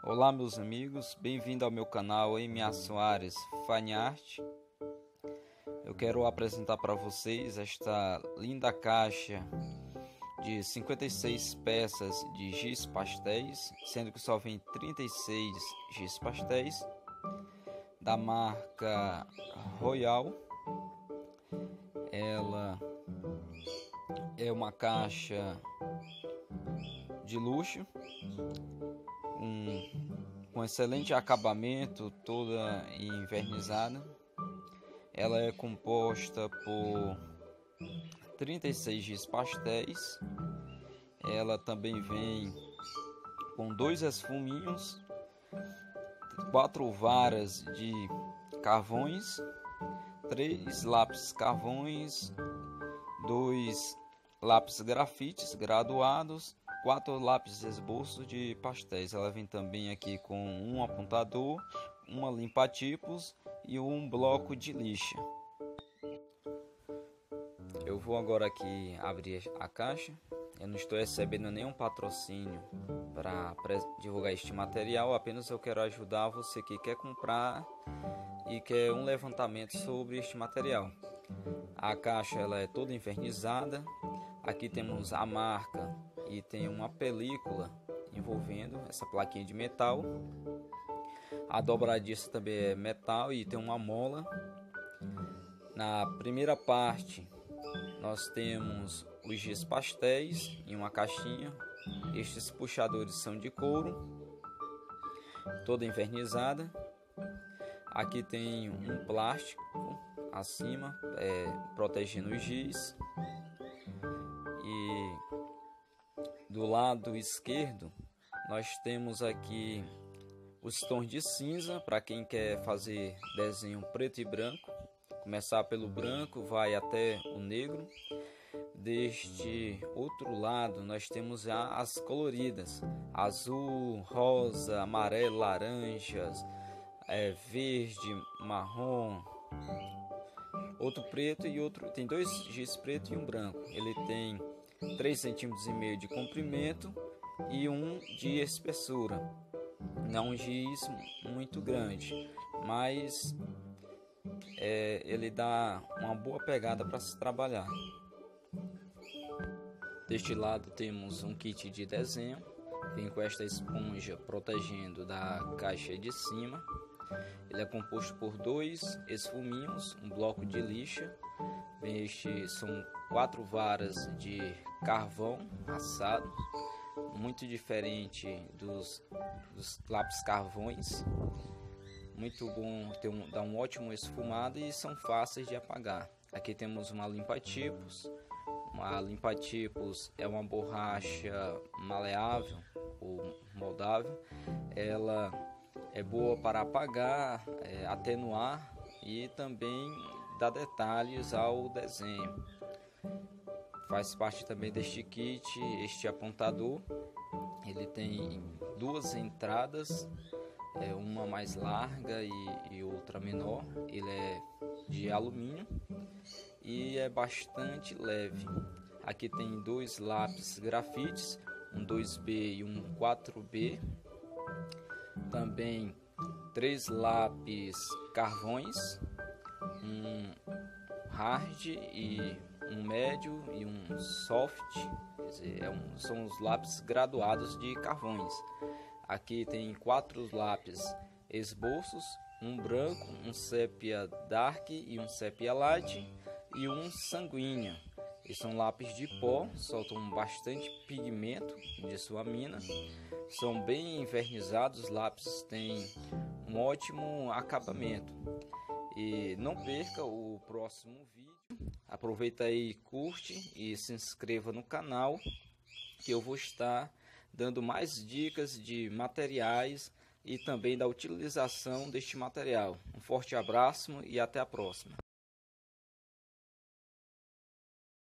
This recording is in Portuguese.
Olá meus amigos, bem-vindo ao meu canal M.A. Soares Fine Art. Eu quero apresentar para vocês esta linda caixa de 56 peças de giz pastéis, sendo que só vem 36 giz pastéis, da marca Royal. Ela é uma caixa de luxo, com excelente acabamento, toda envernizada. Ela é composta por 36 giz pastéis. Ela também vem com 2 esfuminhos, 4 varas de carvões, 3 lápis carvões, 2 lápis grafites graduados, 4 lápis esboço de pastéis. Ela vem também aqui com um apontador, uma limpa-tipos e um bloco de lixa. Eu vou agora aqui abrir a caixa. Eu não estou recebendo nenhum patrocínio para divulgar este material, apenas eu quero ajudar você que quer comprar e quer um levantamento sobre este material. A caixa ela é toda envernizada. Aqui temos a marca e tem uma película envolvendo essa plaquinha de metal. A dobradiça também é metal e tem uma mola. Na primeira parte nós temos os giz pastéis em uma caixinha. Estes puxadores são de couro, toda envernizada. Aqui tem um plástico acima, protegendo o giz. E do lado esquerdo nós temos aqui os tons de cinza para quem quer fazer desenho preto e branco. Começar pelo branco, vai até o negro. Deste outro lado nós temos já as coloridas: azul, rosa, amarelo, laranjas, verde, marrom. Outro preto e outro, tem 2 giz preto e um branco. Ele tem 3,5 cm de comprimento e 1 de espessura. Não um giz muito grande, mas ele dá uma boa pegada para se trabalhar. Deste lado temos um kit de desenho, vem com esta esponja protegendo da caixa de cima. Ele é composto por 2 esfuminhos, um bloco de lixa. São 4 varas de carvão assado, muito diferente dos lápis carvões. Muito bom, dá um ótimo esfumado e são fáceis de apagar. Aqui temos uma limpa-tipos. Uma limpa-tipos é uma borracha maleável ou moldável. Ela é boa para apagar, atenuar e também dar detalhes ao desenho. Faz parte também deste kit este apontador. Ele tem 2 entradas, uma mais larga e outra menor. Ele é de alumínio e é bastante leve. Aqui tem 2 lápis grafites, um 2B e um 4B. Também 3 lápis carvões, um hard e um médio e um soft. Quer dizer, são os lápis graduados de carvões. Aqui tem 4 lápis esboços, um branco, um sépia dark e um sépia light e um sanguíneo. Esses são lápis de pó, soltam bastante pigmento de sua mina. São bem envernizados, os lápis têm um ótimo acabamento. E não perca o próximo vídeo. Aproveita aí, curte e se inscreva no canal, que eu vou estar dando mais dicas de materiais e também da utilização deste material. Um forte abraço e até a próxima.